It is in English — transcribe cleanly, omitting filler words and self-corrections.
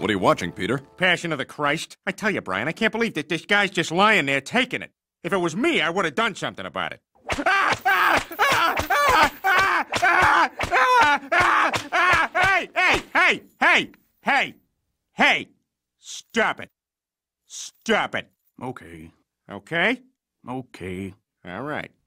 What are you watching, Peter? Passion of the Christ. I tell you, Brian, I can't believe that this guy's just lying there taking it. If it was me, I would have done something about it. Hey! Stop it. Stop it. Okay. Okay? Okay. All right.